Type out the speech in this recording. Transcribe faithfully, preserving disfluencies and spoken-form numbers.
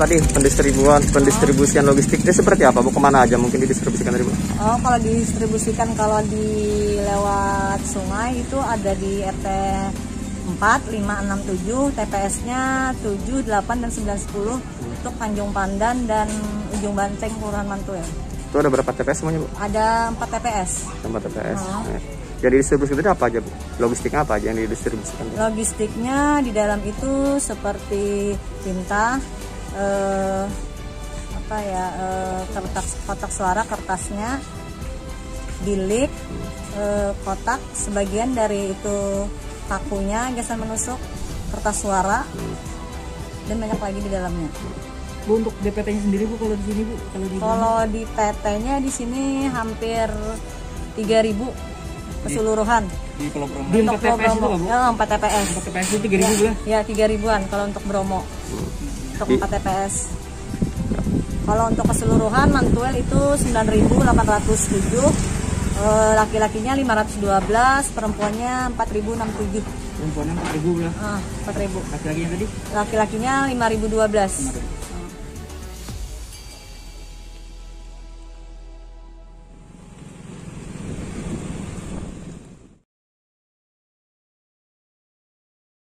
tadi pendistribuan, pendistribusian logistiknya seperti apa Bu? Kemana aja mungkin didistribusikan dari Bu? Oh, kalau didistribusikan kalau di lewat sungai itu ada di R T empat, lima, enam, tujuh, T P S-nya tujuh, delapan, dan sembilan, sepuluh untuk Tanjung Pandan dan Ujung Banteng, Kelurahan Mantuil. Itu ada berapa T P S semuanya Bu? Ada empat T P S. empat T P S. Oh. Nah, jadi distribusi itu apa aja Bu? Logistiknya apa aja yang didistribusikan Bu? Logistiknya di dalam itu seperti tinta, eh, apa ya, eh, kertas, kotak suara, kertasnya, bilik, eh, kotak, sebagian dari itu pakunya, gesan menusuk, kertas suara, dan banyak lagi di dalamnya. Bu, untuk D P T-nya sendiri Bu, kalau di sini Bu, kalau di Kalau di P T-nya di sini hampir tiga ribu keseluruhan. di Pulau Bromo. Di empat T P S itu Bu? Ya, empat T P S. empat T P S itu tiga ribu ya? Ya, tiga ribuan kalau untuk Bromo. Untuk empat T P S. Kalau untuk keseluruhan Mantuil itu sembilan ribu delapan ratus tujuh. Laki-lakinya lima ratus dua belas, perempuannya empat ribu enam puluh tujuh. Perempuannya empat ribu ya? Ah, empat ribu. Laki-lakinya tadi? Laki-lakinya lima ribu dua belas.